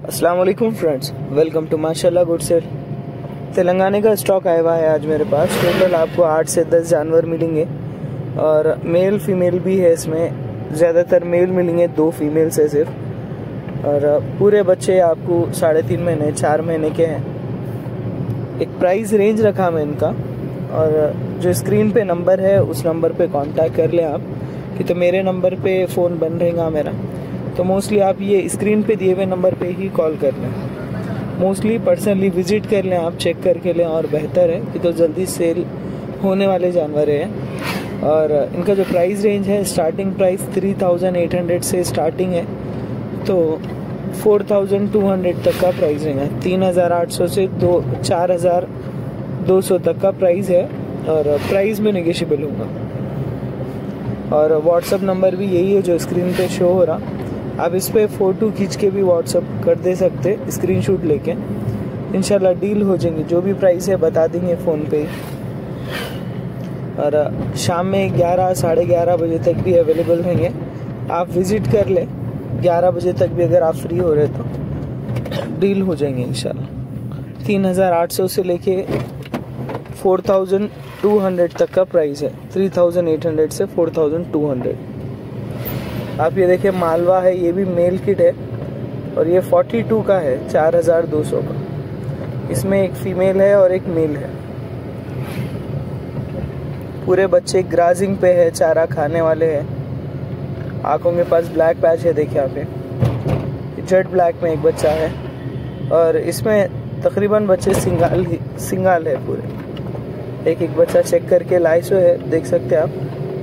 अस्सलाम वालेकुम friends, welcome to माशाल्लाह गुड सेल। तेलंगाना का स्टॉक आया हुआ है आज मेरे पास। टोटल आपको 8 से 10 जानवर मिलेंगे और मेल फीमेल भी है इसमें। ज़्यादातर मेल मिलेंगे, 2 फीमेल्स है सिर्फ। और पूरे बच्चे आपको 3.5 महीने 4 महीने के हैं। एक प्राइस रेंज रखा मैं इनका, और जो स्क्रीन पे नंबर है उस नंबर पे कांटेक्ट कर लें आप, कि तो मेरे नंबर पे फ़ोन बन रहेगा मेरा। तो मोस्टली आप ये स्क्रीन पे दिए हुए नंबर पे ही कॉल कर लें। मोस्टली पर्सनली विजिट कर लें आप, चेक करके लें, और बेहतर है कि तो जल्दी सेल होने वाले जानवर हैं। और इनका जो प्राइस रेंज है, स्टार्टिंग प्राइस 3800 से स्टार्टिंग है, तो 4200 तक का प्राइस रहेगा। 3800 से 4200 तक का प्राइस है, और प्राइस में नेगोशिएबल होगा। और व्हाट्सअप नंबर भी यही है जो स्क्रीन पे शो हो रहा। आप इस पे फ़ोटो खींच के भी व्हाट्सअप कर दे सकते, स्क्रीनशॉट लेके। इंशाल्लाह डील हो जाएंगी, जो भी प्राइस है बता देंगे फ़ोन पे ही। और शाम में 11 साढ़े 11 बजे तक भी अवेलेबल रहेंगे, आप विज़िट कर ले। 11 बजे तक भी अगर आप फ्री हो रहे तो डील हो जाएंगे इंशाल्लाह। 3800 से लेके 4200 तक का प्राइस है। 3800 से 4200। आप ये देखिए, मालवा है, ये भी मेल किट है, और ये 42 का है, 4200 का। इसमें एक फीमेल है और एक मेल है। पूरे बच्चे ग्राजिंग पे है, चारा खाने वाले हैं। आंखों के पास ब्लैक पैच है, देखिए यहाँ पे जेट ब्लैक में एक बच्चा है, और इसमें तकरीबन बच्चे सिंगाल है पूरे। एक एक बच्चा चेक करके लाइसो है, देख सकते हैं आप।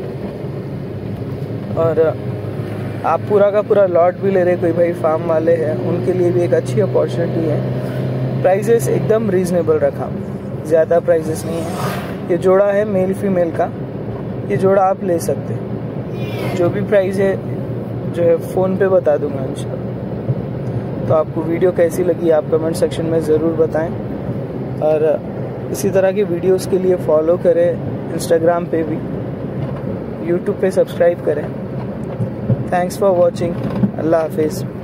और आप पूरा का पूरा लॉट भी ले रहे, कोई भाई फार्म वाले हैं, उनके लिए भी एक अच्छी अपॉर्चुनिटी है। प्राइजेस एकदम रीजनेबल रखा, ज़्यादा प्राइजेस नहीं है। ये जोड़ा है मेल फीमेल का, ये जोड़ा आप ले सकते हैं। जो भी प्राइस है जो है फ़ोन पे बता दूंगा इंशाल्लाह। तो आपको वीडियो कैसी लगी आप कमेंट सेक्शन में ज़रूर बताएं, और इसी तरह की वीडियोस के लिए फॉलो करें, इंस्टाग्राम पे भी, यूट्यूब पे सब्सक्राइब करें। Thanks for watching. अल्लाह हाफिज़।